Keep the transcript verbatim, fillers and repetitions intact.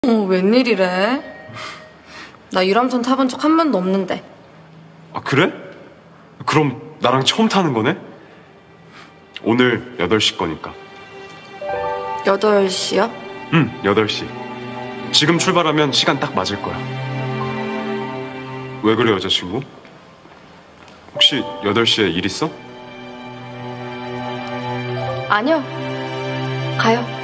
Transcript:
어, 웬일이래? 나 유람선 타본 적 한 번도 없는데. 아, 그래? 그럼 나랑 처음 타는 거네? 오늘 여덟 시 거니까. 여덟 시요? 응, 여덟 시. 지금 출발하면 시간 딱 맞을 거야. 왜 그래, 여자친구? 혹시 여덟 시에 일 있어? 아니요. 가요.